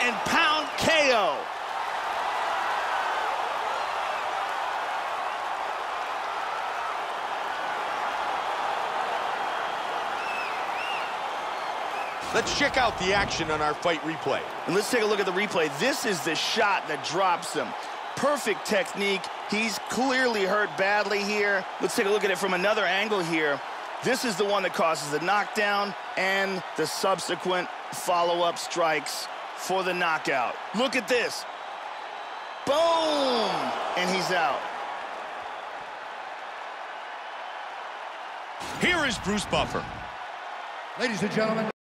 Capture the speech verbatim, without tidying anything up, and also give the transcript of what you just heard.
and pound K O. Let's check out the action on our fight replay. And let's take a look at the replay. This is the shot that drops him. Perfect technique. He's clearly hurt badly here. Let's take a look at it from another angle here. This is the one that causes the knockdown and the subsequent follow-up strikes for the knockout. Look at this. Boom! And he's out. Here is Bruce Buffer. Ladies and gentlemen.